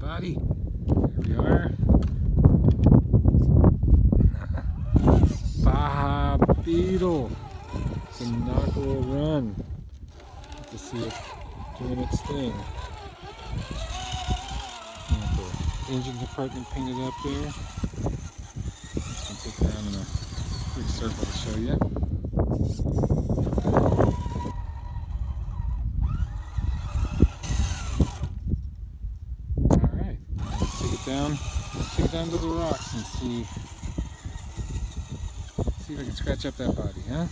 body. Here we are. Baja Beetle. It's an inaugural run. Good to see it doing its thing. And the engine compartment painted up there. Just gonna take it around in a quick circle to show you. Alright, let's take it down to the rocks and see if I can scratch up that body, huh?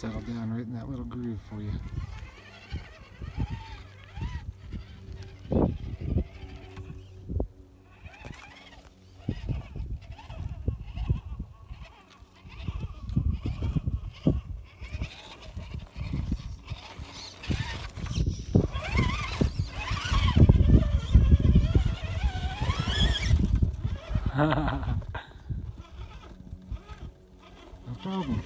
settle down right in that little groove for you. No problem.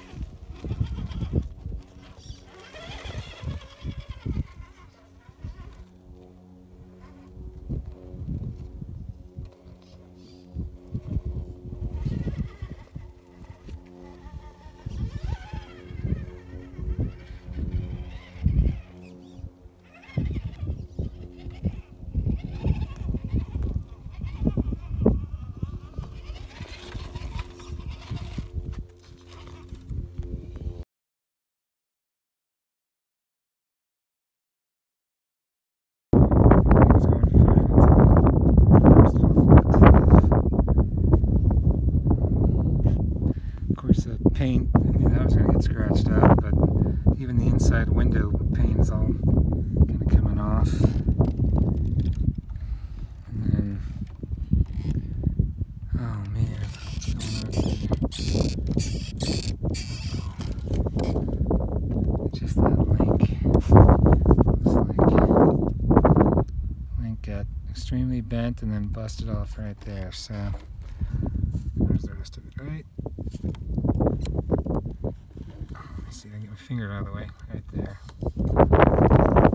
Paint, I knew that was going to get scratched out, but even the inside window paint is all kind of coming off. And then, oh man, what's going on here? Just that link got extremely bent and then busted off right there, so there's the rest of it, right? Let me see if I can get my finger out of the way, right there.